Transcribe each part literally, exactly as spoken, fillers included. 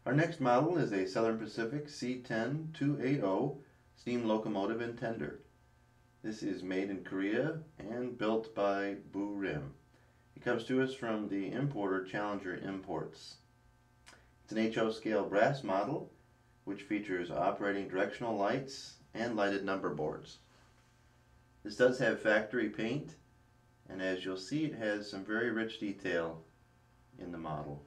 Our next model is a Southern Pacific C ten two eighty steam locomotive and tender. This is made in Korea and built by Burim. It comes to us from the importer Challenger Imports. It's an H O scale brass model which features operating directional lights and lighted number boards. This does have factory paint, and as you'll see, it has some very rich detail in the model.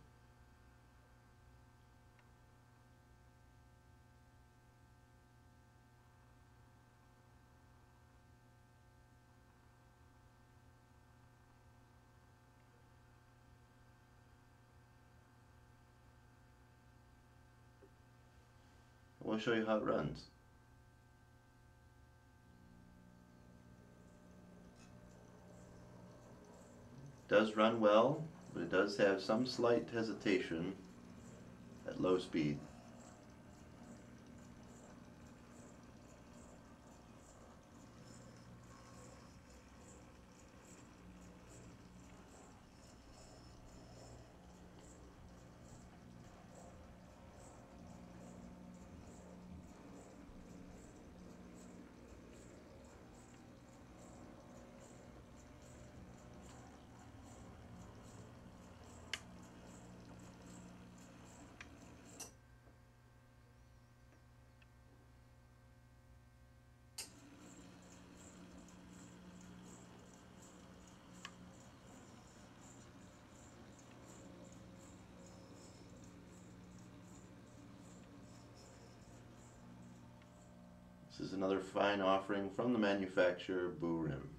We'll show you how it runs. It does run well, but it does have some slight hesitation at low speed. This is another fine offering from the manufacturer Burim.